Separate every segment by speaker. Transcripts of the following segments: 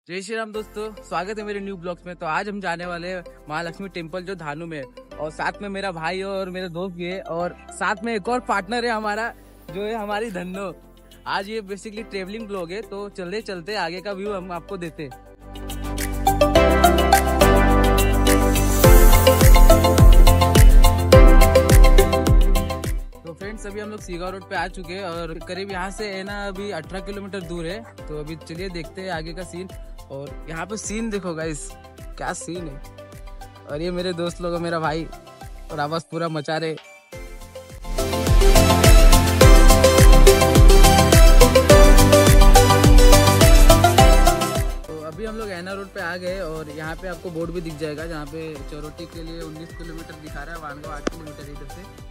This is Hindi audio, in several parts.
Speaker 1: जय श्री राम दोस्तों, स्वागत है मेरे न्यू ब्लॉग्स में। तो आज हम जाने वाले हैं महालक्ष्मी टेम्पल जो धानू में है, और साथ में मेरा भाई और मेरे दोस्त भी है, और साथ में एक और पार्टनर है हमारा जो है हमारी धन्नो। आज ये बेसिकली ट्रेवलिंग ब्लॉग है, तो चलते चलते आगे का व्यू हम आपको देते हैं। तो फ्रेंड्स, अभी हम लोग सीगा रोड पे आ चुके हैं और करीब यहाँ से है ना अभी 18 किलोमीटर दूर है। तो अभी चलिए देखते हैं आगे का सीन। और यहाँ पे सीन देखो गाइस, क्या सीन है। और ये मेरे दोस्त लोग, मेरा भाई, और आवाज पूरा मचा रहे। तो अभी हम लोग ऐना रोड पे आ गए और यहाँ पे आपको बोर्ड भी दिख जाएगा जहाँ पे चौरोटी के लिए 19 किलोमीटर दिखा रहा है, वानगांव 8 किलोमीटर इधर से।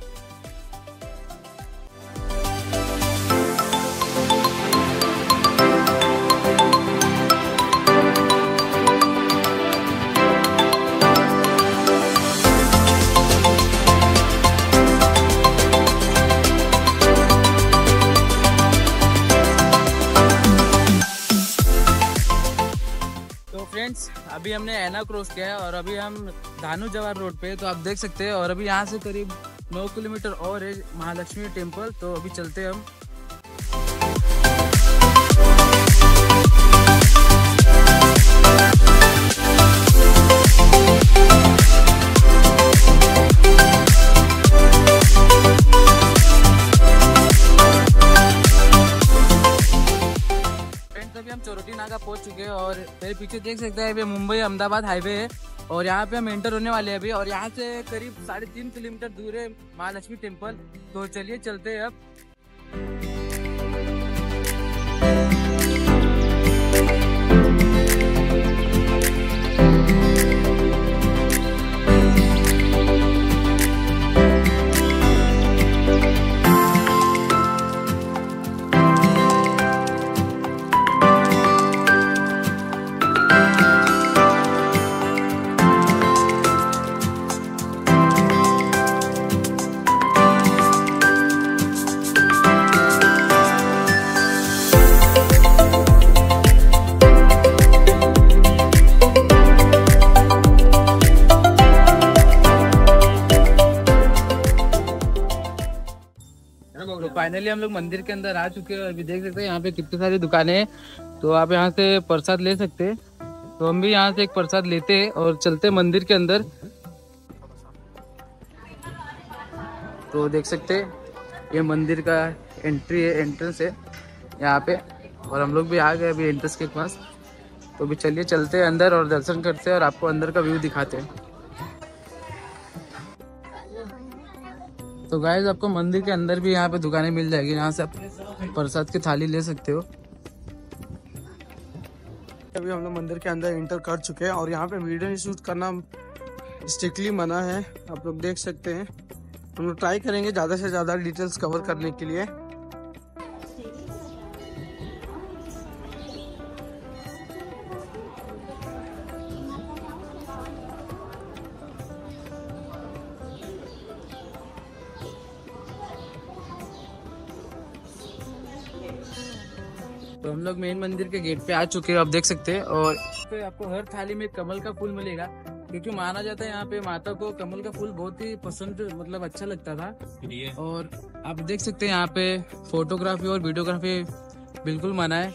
Speaker 1: फ्रेंड्स, अभी हमने ऐना क्रॉस किया है और अभी हम धानू जवाहर रोड पे, तो आप देख सकते हैं। और अभी यहाँ से करीब 9 किलोमीटर और है महालक्ष्मी टेम्पल। तो अभी चलते हैं हम। अभी हम चौरोटी नाका पहुंच चुके हैं और मेरे पीछे देख सकते हैं ये मुंबई अहमदाबाद हाईवे है, और यहाँ पे हम एंटर होने वाले हैं अभी। और यहाँ से करीब 3.5 किलोमीटर दूर है महालक्ष्मी टेम्पल। तो चलिए चलते हैं अब। तो फाइनली हम लोग मंदिर के अंदर आ चुके हैं। अभी देख सकते हैं यहाँ पे कितनी सारी दुकानें हैं, तो आप यहाँ से प्रसाद ले सकते हैं। तो हम भी यहाँ से एक प्रसाद लेते हैं और चलते मंदिर के अंदर। तो देख सकते हैं ये मंदिर का एंट्री है, एंट्रेंस है यहाँ पे, और हम लोग भी आ गए अभी एंट्रेंस के पास। तो अभी चलिए चलते हैं अंदर और दर्शन करते हैं और आपको अंदर का व्यू दिखाते हैं। तो गाइस, आपको मंदिर के अंदर भी यहाँ पे दुकानें मिल जाएगी, यहाँ से आप प्रसाद की थाली ले सकते हो।
Speaker 2: अभी हम लोग मंदिर के अंदर एंटर कर चुके हैं और यहाँ पे वीडियो शूट करना स्ट्रिक्टली मना है, आप लोग देख सकते हैं। हम लोग ट्राई करेंगे ज़्यादा से ज़्यादा डिटेल्स कवर करने के लिए।
Speaker 1: तो हम लोग मेन मंदिर के गेट पे आ चुके हैं, आप देख सकते हैं। और पे आपको हर थाली में कमल का फूल मिलेगा, क्योंकि माना जाता है यहाँ पे माता को कमल का फूल बहुत ही पसंद, मतलब अच्छा लगता था। और आप देख सकते हैं यहाँ पे फोटोग्राफी और वीडियोग्राफी बिल्कुल मना है।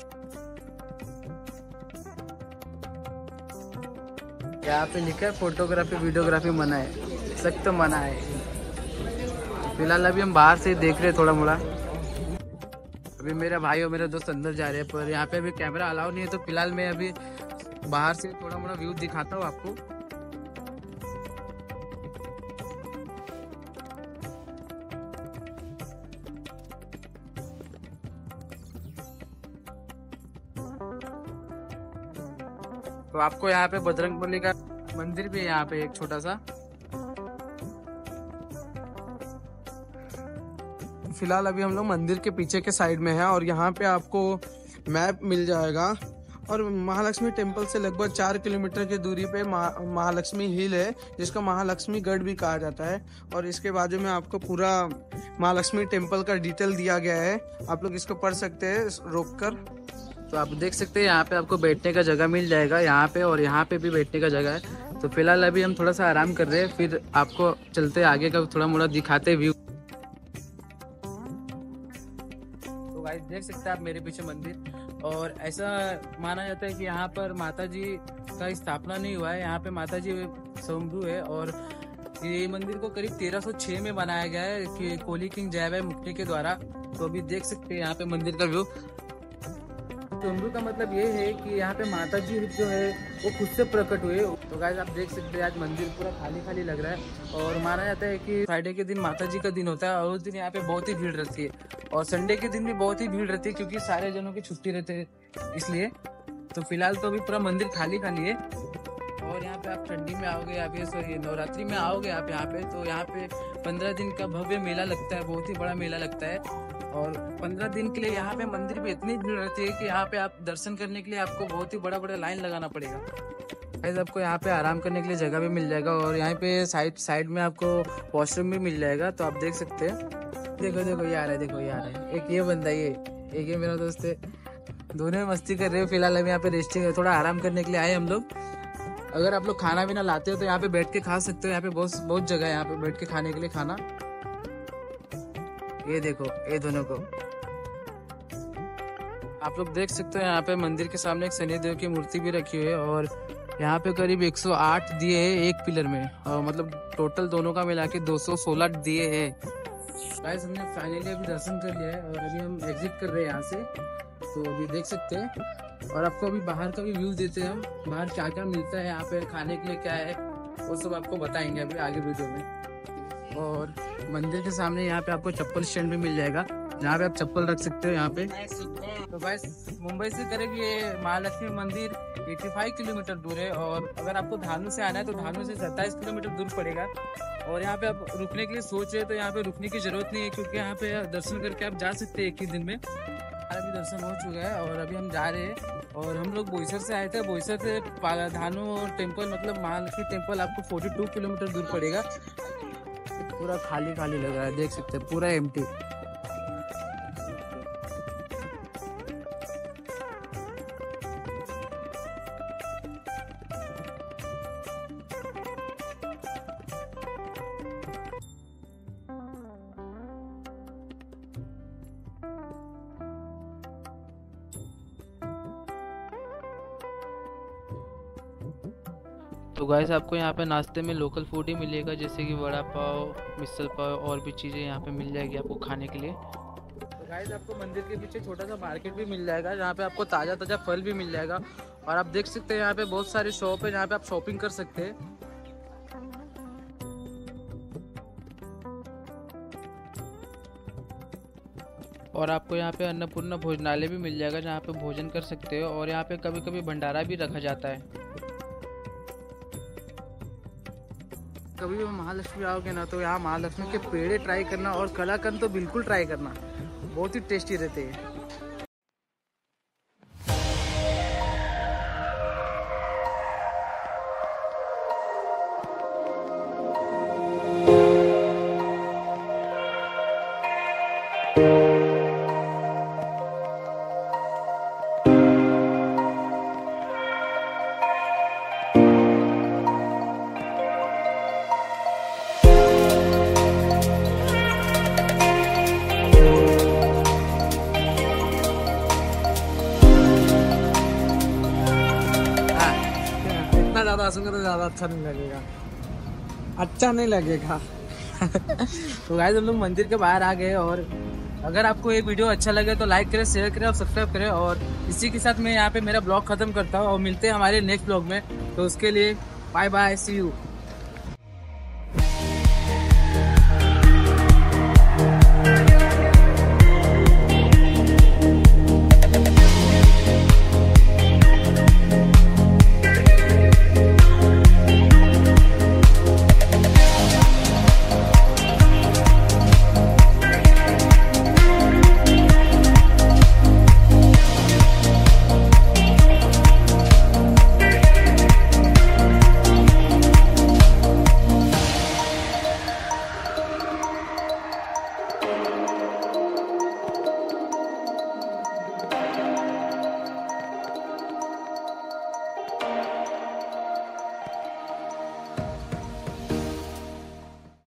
Speaker 1: यहाँ पे लिखा है फोटोग्राफी वीडियोग्राफी मना है, सख्त मना है। फिलहाल अभी हम बाहर से देख रहे हैं थोड़ा मोड़ा। अभी मेरा भाई और मेरे दोस्त अंदर जा रहे हैं, पर यहाँ पे अभी कैमरा अलाउ नहीं है। तो फिलहाल मैं अभी बाहर से थोड़ा मोड़ा व्यू दिखाता हूँ आपको। तो आपको यहाँ पे बजरंगबली का मंदिर भी है, यहाँ पे एक छोटा सा।
Speaker 2: फिलहाल अभी हम लोग मंदिर के पीछे के साइड में है और यहाँ पे आपको मैप मिल जाएगा। और महालक्ष्मी टेम्पल से लगभग 4 किलोमीटर की दूरी पे महालक्ष्मी हिल है, जिसको महालक्ष्मी गढ़ भी कहा जाता है। और इसके बाजू में आपको पूरा महालक्ष्मी टेम्पल का डिटेल दिया गया है, आप लोग इसको पढ़ सकते हैं रोक कर।
Speaker 1: तो आप देख सकते हैं यहाँ पे आपको बैठने का जगह मिल जाएगा, यहाँ पे और यहाँ पे भी बैठने का जगह है। तो फिलहाल अभी हम थोड़ा सा आराम कर रहे हैं, फिर आपको चलते आगे का थोड़ा मोड़ा दिखाते व्यू। तो गाइस देख सकते हैं आप मेरे पीछे मंदिर, और ऐसा माना जाता है कि यहाँ पर माता जी का स्थापना नहीं हुआ है, यहाँ पे माता जी स्वयंभू है। और ये मंदिर को करीब 1306 में बनाया गया है कि कोली किंग जयभाई मुक्ति के द्वारा। तो अभी देख सकते हैं यहाँ पे मंदिर का व्यू। स्वयंभू का मतलब ये है कि यहाँ पे माता जी जो है वो खुद से प्रकट हुए। तो गाइस आप देख सकते हैं आज मंदिर पूरा खाली खाली लग रहा है, और माना जाता है कि फ्राइडे के दिन माता जी का दिन होता है, और उस दिन यहाँ पे बहुत ही भीड़ रहती है, और संडे के दिन भी बहुत ही भीड़ रहती है क्योंकि सारे जनों की छुट्टी रहते हैं इसलिए। तो फिलहाल तो अभी पूरा मंदिर खाली खाली है। और यहाँ पे आप ठंडी में आओगे या फिर सॉरी नवरात्रि में आओगे आप यहाँ पे, तो यहाँ पे 15 दिन का भव्य मेला लगता है, बहुत ही बड़ा मेला लगता है। और 15 दिन के लिए यहाँ पे मंदिर में इतनी भीड़ रहती है कि यहाँ पे आप दर्शन करने के लिए आपको बहुत ही बड़ा बड़ा लाइन लगाना पड़ेगा। गाइस आपको यहाँ पे आराम करने के लिए जगह भी मिल जाएगा, और यहाँ पे साइड में आपको वॉशरूम भी मिल जाएगा। तो आप देख सकते हैं, देखो देखो ये आ रहा है, देखो ये आ रहा है, एक ये बंदा, एक ये मेरा दोस्त है, दोनों मस्ती कर रहे हो। फिलहाल हम यहाँ पे रेस्टिंग थोड़ा आराम करने के लिए आए हम लोग। अगर आप लोग खाना भी ना लाते हो तो यहाँ पे बैठ के खा सकते हो, यहाँ पे बहुत जगह है यहाँ पे बैठ के खाने के लिए खाना। ये देखो ये दोनों को आप लोग देख सकते हो। यहाँ पे मंदिर के सामने एक शनिदेव की मूर्ति भी रखी हुई है, और यहाँ पे करीब 108 दिए हैं एक पिलर में, और मतलब टोटल दोनों का मिला के 216 दिए हैं। गाइस हमने फाइनली अभी दर्शन कर लिया है, और अभी हम एग्जिट कर रहे हैं यहाँ से। तो अभी देख सकते हैं, और आपको अभी बाहर का भी व्यू देते हैं हम, बाहर क्या क्या मिलता है यहाँ पे खाने के लिए क्या है वो सब आपको बताएंगे अभी आगे वीडियो में। और मंदिर के सामने यहाँ पे आपको चप्पल स्टैंड भी मिल जाएगा, जहाँ पे आप चप्पल रख सकते हो यहाँ पे। तो गाइस मुंबई से करीब ये महालक्ष्मी मंदिर 85 किलोमीटर दूर है, और अगर आपको धानु से आना है तो धानु से 27 किलोमीटर दूर पड़ेगा। और यहाँ पे आप रुकने के लिए सोच रहे हैं तो यहाँ पे रुकने की जरूरत नहीं है, क्योंकि यहाँ पे दर्शन करके आप जा सकते हैं एक ही दिन में। अभी दर्शन हो चुका है और अभी हम जा रहे हैं। और हम लोग बोईसर से आए थे, बोईसर से धानु टेम्पल मतलब महालक्ष्मी टेम्पल आपको 42 किलोमीटर दूर पड़ेगा। पूरा खाली खाली लग रहा है, देख सकते हैं पूरा एम्प्टी। तो गाइस आपको यहाँ पे नाश्ते में लोकल फूड ही मिलेगा, जैसे कि वड़ा पाव, मिसल पाव और भी चीज़ें यहाँ पे मिल जाएगी आपको खाने के लिए। तो गाइस आपको मंदिर के पीछे छोटा सा मार्केट भी मिल जाएगा, जहाँ पे आपको ताज़ा ताज़ा फल भी मिल जाएगा। और आप देख सकते हैं यहाँ पे बहुत सारी शॉप है जहाँ पे आप शॉपिंग कर सकते हैं। और आपको यहाँ पे अन्नपूर्णा भोजनालय भी मिल जाएगा, जहाँ पे भोजन कर सकते हो। और यहाँ पे कभी कभी भंडारा भी रखा जाता है। कभी भी महालक्ष्मी आओगे ना तो यहाँ महालक्ष्मी के पेड़े ट्राई करना, और कलाकंद तो बिल्कुल ट्राई करना, बहुत ही टेस्टी रहते हैं।
Speaker 2: ज्यादा हंसूंगा तो ज्यादा अच्छा नहीं लगेगा, अच्छा नहीं लगेगा।
Speaker 1: तो गाइस हम लोग मंदिर के बाहर आ गए, और अगर आपको ये वीडियो अच्छा लगे तो लाइक करें, शेयर करें और सब्सक्राइब करें। और इसी के साथ मैं यहाँ पे मेरा ब्लॉग खत्म करता हूँ, और मिलते हैं हमारे नेक्स्ट ब्लॉग में। तो उसके लिए बाय बाय, सी यू।